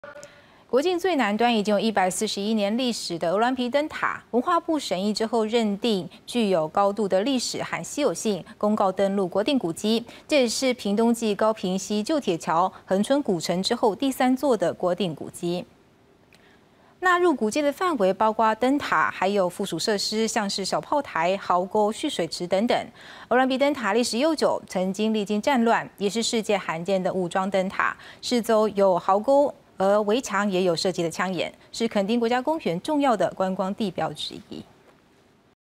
国境最南端已经有141年历史的鹅銮鼻灯塔，文化部审议之后认定具有高度的历史和稀有性，公告登录国定古迹。这也是屏东继高屏溪旧铁桥、恒春古城之后第3座的国定古迹。纳入古迹的范围包括灯塔，还有附属设施，像是小炮台、壕沟、蓄水池等等。鹅銮鼻灯塔历史悠久，曾经历经战乱，也是世界罕见的武装灯塔，四周有壕沟。而围墙也有设计的枪眼，是垦丁国家公园重要的观光地标之一。